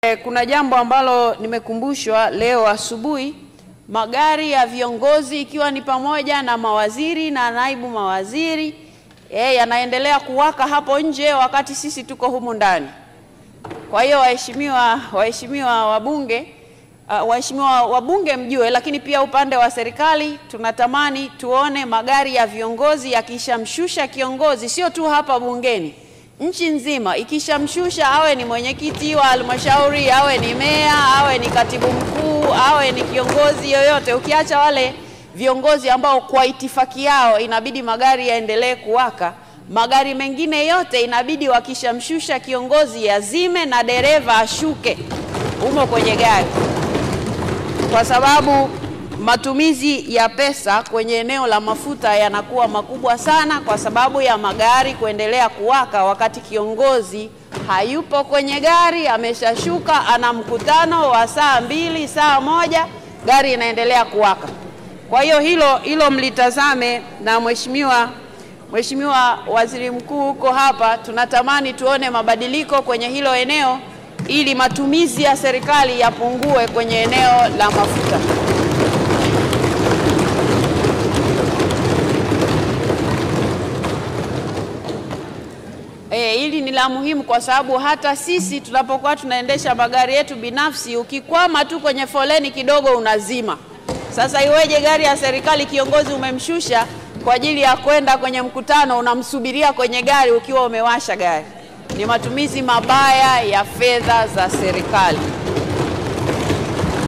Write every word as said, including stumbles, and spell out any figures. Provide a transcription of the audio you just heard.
E, kuna jambo ambalo nimekumbushwa leo asubuhi. Magari ya viongozi ikiwa ni pamoja na mawaziri na naibu mawaziri e, yanaendelea kuwaka hapo nje wakati sisi tuko humu ndani. Kwa hiyo waheshimiwa waheshimiwa wabunge uh, waheshimiwa wabunge mjue, lakini pia upande wa serikali tunatamani tuone magari ya viongozi yakishamshusha kiongozi, sio tu hapa bungeni, nchi nzima ikishamshusha, awe ni mwenyekiti wa halmashauri, awe ni meya, awe ni katibu mkuu, awe ni kiongozi yoyote, ukiacha wale viongozi ambao kwa itifaki yao inabidi magari yaendelee kuwaka, magari mengine yote inabidi wakishamshusha kiongozi yazime na dereva ashuke umo kwenye gari, kwa sababu matumizi ya pesa kwenye eneo la mafuta yanakuwa makubwa sana kwa sababu ya magari kuendelea kuwaka wakati kiongozi hayupo kwenye gari, ameshashuka, ana mkutano wa saa mbili, saa moja, gari inaendelea kuwaka. Kwa hiyo hilo hilo mlitazame, na mheshimiwa Mheshimiwa Waziri Mkuu huko hapa, tunatamani tuone mabadiliko kwenye hilo eneo ili matumizi ya serikali yapungue kwenye eneo la mafuta. E, hili ni la muhimu kwa sababu hata sisi tunapokuwa tunaendesha magari yetu binafsi, ukikwama tu kwenye foleni kidogo unazima. Sasa iweje gari ya serikali kiongozi umemshusha kwa ajili ya kwenda kwenye mkutano, unamsubiria kwenye gari ukiwa umewasha gari? Ni matumizi mabaya ya fedha za serikali.